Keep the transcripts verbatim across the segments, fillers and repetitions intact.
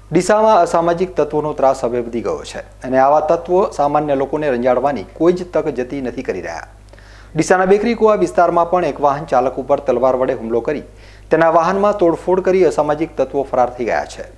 ડીસામાં અસામાજિક તત્વોનો ત્રાસ હવે વધી ગયો છે અને આવા તત્વો સામાન્ય લોકોને રંજાડવાની કોઈ જ તક જતી નથી કરી રહ્યા। ડીસાના બેકરી કુવા વિસ્તારમાં પણ એક વાહન ચાલક ઉપર તલવાર વડે હુમલો કરી તેના વાહનમાં તોડફોડ કરી અસામાજિક તત્વો ફરાર થઈ ગયા છે।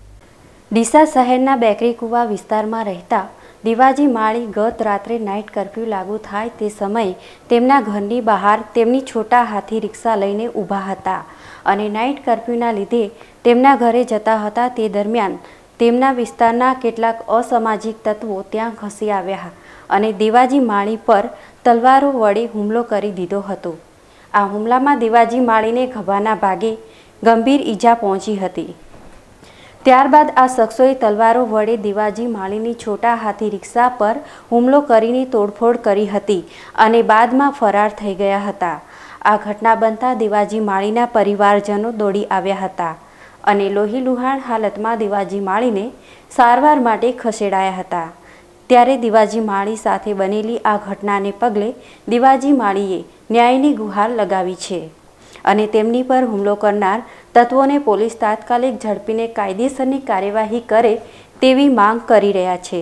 ડીસા શહેરના બેકરી કુવા વિસ્તારમાં રહેતા દિવાજી માળી ગત રાત્રે નાઇટ કર્ફ્યુ લાગુ થાય તે સમયે તેમના ઘરની બહાર તેમની છોટા હાથી રિક્ષા લઈને ઊભા હતા અને નાઇટ કર્ફ્યુના લીધે તેમના ઘરે જતા હતા। તે દરમિયાન તેમના વિસ્તારના કેટલાક અસામાજિક તત્વો ત્યાં ઘસી આવ્યા અને દિવાજી માળી પર તલવારો વડે હુમલો કરી દીધો હતો। આ હુમલામાં દિવાજી માળીને ખભાના ભાગે ગંભીર ઈજા પહોંચી હતી। ત્યારબાદ આ શખ્સોએ તલવારો વડે દિવાજી માળીની છોટા હાથી રિક્ષા પર હુમલો કરીને તોડફોડ કરી હતી અને બાદમાં ફરાર થઈ ગયા હતા। આ ઘટના બનતા દિવાજી માળીના પરિવારજનો દોડી આવ્યા હતા અને લોહીલુહાણ હાલતમાં દિવાજી માળીને સારવાર માટે ખસેડાયા હતા। ત્યારે દિવાજી માળી સાથે બનેલી આ ઘટનાને પગલે દિવાજી માળીએ ન્યાયની ગુહાર લગાવી છે અને તેમની પર હુમલો કરનાર તત્વોને પોલીસ તાત્કાલિક ઝડપીને કાયદેસરની કાર્યવાહી કરે તેવી માંગ કરી રહ્યા છે।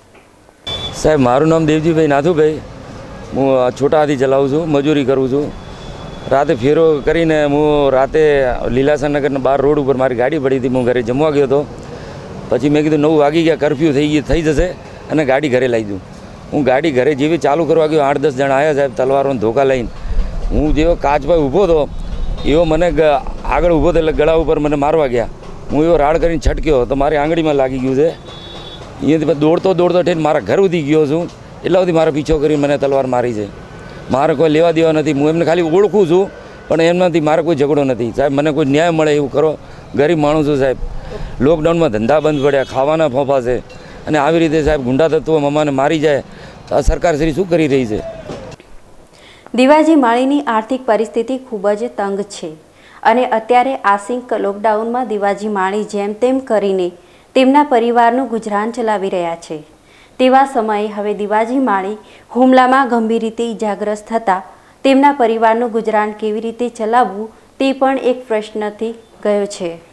સાહેબ, મારું નામ દેવજીભાઈ નાથુભાઈ, હું છોટા હાથી ચલાવું છું, મજૂરી કરું છું। રાતે ફેરો કરીને હું રાતે લીલાસરનગરના બાર રોડ ઉપર મારી ગાડી પડી હતી, હું ઘરે જમવા ગયો હતો। પછી મેં કીધું નવ વાગી ગયા, કર્ફ્યુ થઈ ગઈ થઈ જશે અને ગાડી ઘરે લાવી દઉં। હું ગાડી ઘરે જેવી ચાલુ કરવા ગયો, આઠ દસ જણા આવ્યા સાહેબ તલવારોને ધોકા લઈને। હું જેવો કાચ પર ઊભો હતો એવો મને આગળ ઊભો હતો એટલે ગળા ઉપર મને મારવા ગયા। હું એવો રાડ કરીને છટક્યો તો મારી આંગળીમાં લાગી ગયું છે। અહીંયાથી દોડતો દોડતો થઈને મારા ઘર સુધી ગયો છું, એટલા સુધી મારો પીછો કરીને મને તલવાર મારી છે। મારે કોઈ લેવા દેવા નથી, હું એમને ખાલી ઓળખું છું પણ એમનાથી મારે કોઈ ઝઘડો નથી। સાહેબ, મને કોઈ ન્યાય મળે એવું કરો, ગરીબ માણસ છું સાહેબ। લોકડાઉનમાં ધંધા બંધ પડ્યા, ખાવાના ફોફા છે અને આવી રીતે સાહેબ ગુંડા તત્વો મમ્માને મારી જાય તો આ સરકાર શ્રી શું કરી રહી છે? દિવાજી માળીની આર્થિક પરિસ્થિતિ ખૂબ જ તંગ છે અને અત્યારે આંશિક લોકડાઉનમાં દિવાજી માળી જેમ તેમ કરીને તેમના પરિવારનું ગુજરાન ચલાવી રહ્યા છે। તેવા સમયે હવે દિવાજી માળી હુમલામાં ગંભીર રીતે ઇજાગ્રસ્ત થતાં તેમના પરિવારનું ગુજરાન કેવી રીતે ચલાવવું તે પણ એક પ્રશ્નથી ગયો છે।